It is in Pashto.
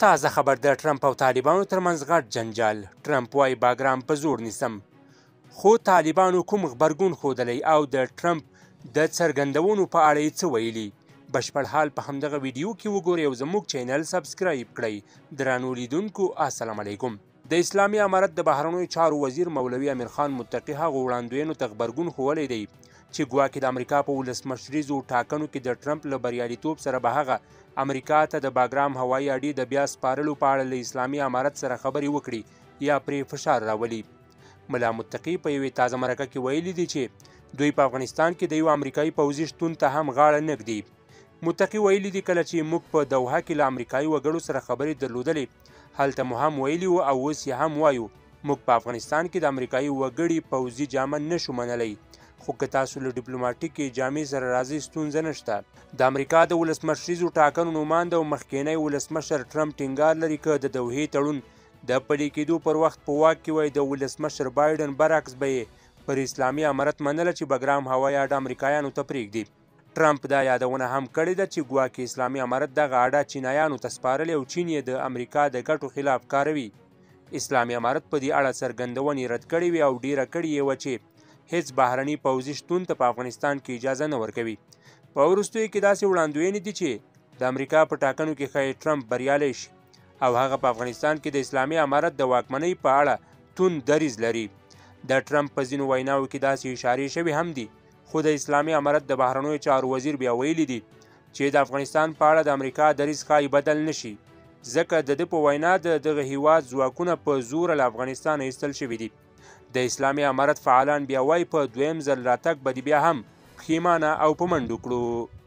تازه خبر د ټرمپ او طالبانو ترمنځ غټ جنجال. ټرمپ وایي بګرام په زور نیسم، خو طالبانو کوم غبرګون ښودلی او د ټرمپ د څرګندونو په اړه یې څه ویلي؟ بشپړ حال په همدغه ویډیو کې وګورئ او زموږ چینل سبسکرایب کړئ. درنو لیدونکو السلام علیکم. د اسلامي امارت د بهرنیو چارو وزیر مولوي امیر خان متقي هغو وړاندوینو ته غبرګون ښوولی دی چې ګواکې د امریکا په ولسمشریزو ټاکنو کې د ټرمپ له بریالیتوب سره به هغه امریکا ته د بګرام هوایي اډې د بیا سپارلو په اړه له اسلامي امارت سره خبرې وکړي یا پرې فشار راولي. ملا متقي په یوې تازه مرکه کې ویلي دي چې دوی په افغانستان کې د یو امریکایي پوځي شتون ته هم غاړه نه ږدي. متقي ویلي دي کله چې موږ په دوحه کې له امریکایي وګړو سره خبرې درلودلې، هلته مو هم ویلي وو او اوس یې هم وایو، موږ په افغانستان کې د امریکایي وګړي پوځي جامه نشو منلی، خو که تاسو له ډیپلوماټیکې جامې سره راځئ ستونزه نشته. د امریکا د ولسمشریزو ټاکنو نوماند او مخکینی ولسمشر ټرمپ ټینګار لري که د دوحې تړون د پلي کېدو پر وخت په واک کې وای د ولسمشر بایډن برعکس به یې پر اسلامي امارت منله چې بګرام هوایي اډه امریکایانو ته پرېږدي. ټرمپ دا یادونه هم کړې ده چې ګواکې اسلامي امارت دغه اډه چینایانو ته سپارلې او چین یې د امریکا د ګټو خلاف کاروي. اسلامي امارت په دې اړه څرګندونې رد کړې وې او ډیره کړې یې وه چې هیڅ بهرني پوځي شتون ته په افغانستان کې اجازه نه ورکوي. په وروستیو کې داسې وړاندوینې دي چې د امریکا په ټاکنو کې ښایي ټرمپ بریالی شي او هغه په افغانستان کې د اسلامي امارت د واکمنۍ په اړه توند دریځ لري. د ټرمپ په ځینو ویناوو کې داسې اشارې شوې هم دي، خو د اسلامي امارت د بهرنیو چارو وزیر بیا ویلي دي چې د افغانستان په اړه د امریکا دریځ ښایي بدل نشي، ځکه د ده په وینا د دغه هیواد ځواکونه په زوره له افغانستانه ایستل شوي دي. د اسلامي امارت فعالان بیا وایي په دویم ځل راتګ به دې بیا هم پښیمانه او په منډو کړو.